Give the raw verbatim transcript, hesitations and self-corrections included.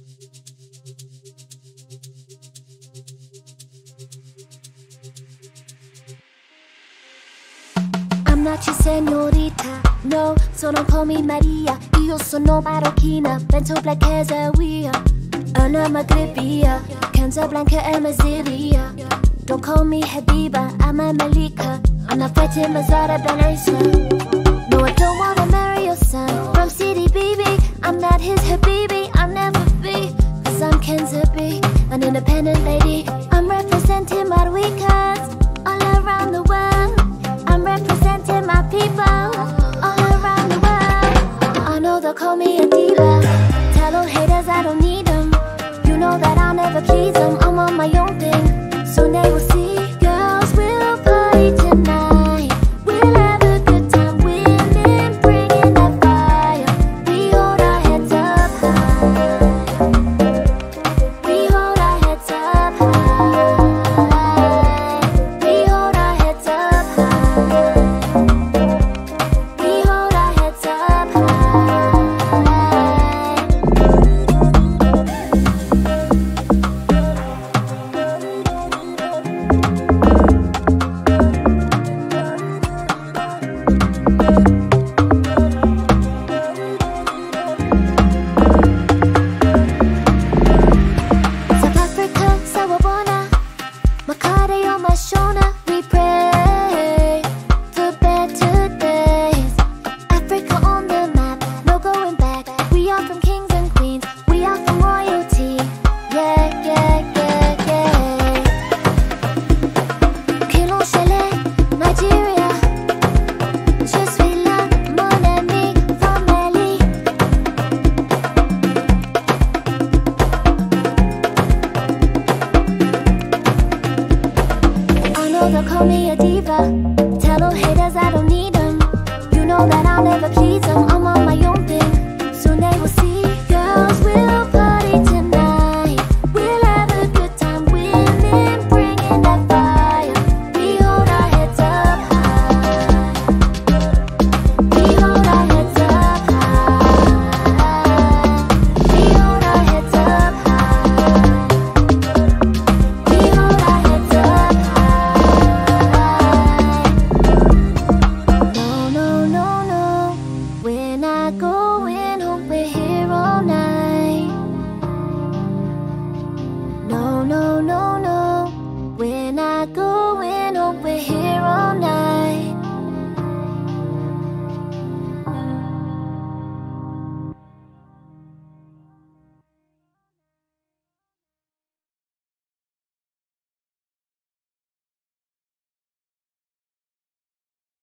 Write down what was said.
I'm not your señorita, no, so don't call me Maria. Io sono marocchina, bento black-Kenza أنا مغربية, Kenza Blanka المزيرية. Don't call me Habiba, I'm a Malika. I'm not fighting Mazara Ben Isa. No, I don't wanna marry your son from City B B. I'm not his Habibi, I'll never be. Cause I'm Kenza B, an independent lady. I'm representing Marica's all around the world. I'm representing my people all around the world. I know they'll call me a diva. Tell all haters I don't need them. You know that I'll never please them. I'm on my own thing, soon they will see. Girls will party tonight. We'll have a good time. Women bringing that fire. We hold our heads up high. We hold our heads up high. We hold our heads up high. We hold our heads up high. South Africa, sawubona, Makare on my shoulder. We pray for better days. Africa on the map, no going back. We are from kings and queens, we are from royalty. Yeah, yeah, yeah, yeah. Kilon Chalet, Nigeria. Je suis là, mon ami, from Mali. I know they'll call me a diva.